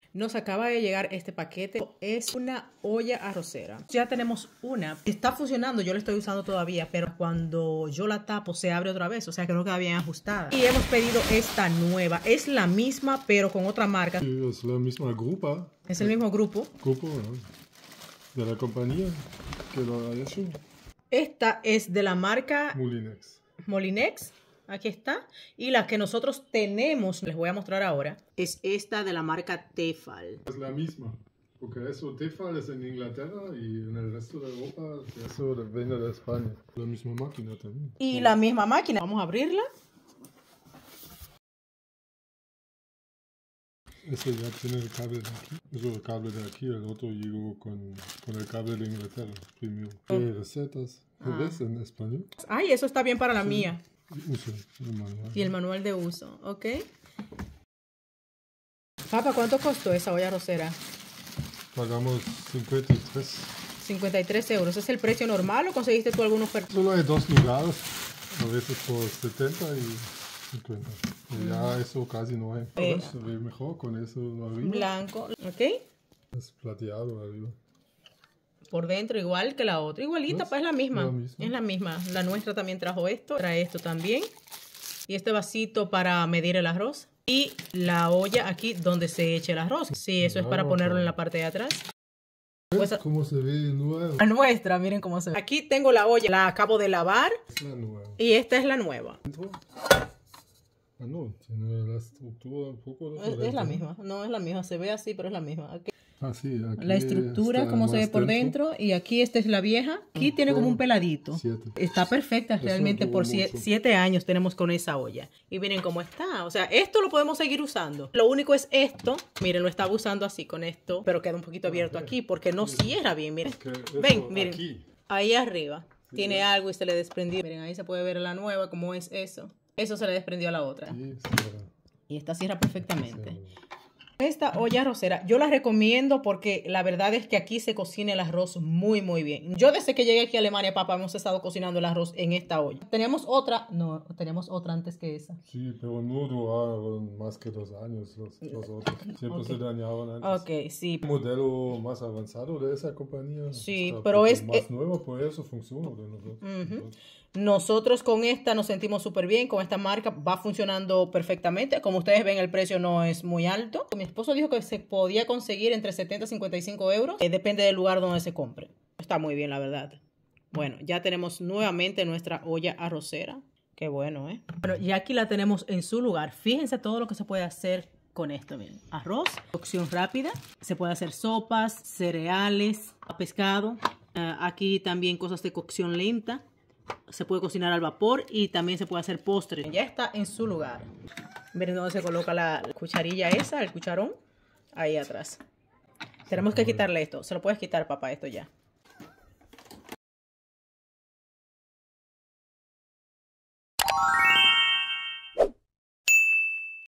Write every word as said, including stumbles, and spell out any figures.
Nos acaba de llegar este paquete. Es una olla arrocera. Ya tenemos una. Está funcionando, yo la estoy usando todavía, pero cuando yo la tapo se abre otra vez. O sea que no queda bien ajustada. Y hemos pedido esta nueva. Es la misma, pero con otra marca. Sí, es la misma grupa. Es el mismo grupo. Grupo, ¿no? De la compañía que lo ha hecho. Esta es de la marca Molinex. Molinex. Aquí está. Y la que nosotros tenemos, les voy a mostrar ahora, es esta de la marca Tefal. Es la misma. Porque eso Tefal es en Inglaterra y en el resto de Europa eso viene de España. La misma máquina también. Y la misma máquina. Vamos a abrirla. Ese ya tiene el cable de aquí. Eso es el cable de aquí. El otro llegó con, con el cable de Inglaterra primero. ¿Qué recetas? ¿Lo ves en español? Ay, eso está bien para la sí. mía. Uso, el manual. Y el manual de uso, ok. Papá, ¿cuánto costó esa olla arrocera? Pagamos cincuenta y tres. cincuenta y tres euros. ¿Es el precio normal o conseguiste tú alguna oferta? Solo hay dos lugares, a veces por setenta y cincuenta. Y mm. ya eso casi no hay. Eh. Se ve mejor con eso arriba. Blanco, ok. Es plateado arriba. Por dentro igual que la otra. Igualita, pues es la misma. la misma. Es la misma. La nuestra también trajo esto. Trae esto también. Y este vasito para medir el arroz. Y la olla aquí donde se eche el arroz. Sí, eso claro, es para ponerlo claro. en la parte de atrás. Pues, ¿cómo se ve nueva? La nuestra, miren cómo se ve. Aquí tengo la olla. La acabo de lavar. Es la nueva. Y esta es la nueva. Ah, no. Tiene la estructura un poco diferente. Es, es la misma. No, es la misma. Se ve así, pero es la misma. Okay. Ah, sí, aquí la estructura, cómo se ve por dentro. Y aquí esta es la vieja. Aquí ah, tiene como un peladito. Siete. Está perfecta realmente. Por siete, siete años tenemos con esa olla. Y miren cómo está. O sea, esto lo podemos seguir usando. Lo único es esto. Miren, lo estaba usando así con esto. Pero queda un poquito abierto okay. aquí porque no miren. Cierra bien. Miren. Es que ven, miren. Aquí. Ahí arriba. Sí, tiene ¿verdad? Algo y se le desprendió. Miren, ahí se puede ver la nueva cómo es eso. Eso se le desprendió a la otra. Sí, y esta cierra perfectamente. Sí. Esta olla arrocera, yo la recomiendo porque la verdad es que aquí se cocina el arroz muy, muy bien. Yo desde que llegué aquí a Alemania, papá, hemos estado cocinando el arroz en esta olla. Teníamos otra, no, teníamos otra antes que esa. Sí, pero no duraron más que dos años los, los otros. Siempre okay. se dañaban antes. Ok, sí. Un modelo más avanzado de esa compañía. Sí, pero es... Más es, nuevo, por eso funciona de nosotros. Uh-huh. Nosotros con esta nos sentimos súper bien, con esta marca va funcionando perfectamente. Como ustedes ven, el precio no es muy alto. Mi esposo dijo que se podía conseguir entre setenta y cincuenta y cinco euros. Eh, depende del lugar donde se compre. Está muy bien, la verdad. Bueno, ya tenemos nuevamente nuestra olla arrocera. Qué bueno, ¿eh? Bueno, y aquí la tenemos en su lugar. Fíjense todo lo que se puede hacer con esto. Miren, arroz, cocción rápida. Se puede hacer sopas, cereales, pescado. Uh, aquí también cosas de cocción lenta. Se puede cocinar al vapor y también se puede hacer postre. Ya está en su lugar. Miren dónde se coloca la cucharilla esa, el cucharón. Ahí atrás. Tenemos que quitarle esto. Se lo puedes quitar, papá, esto ya.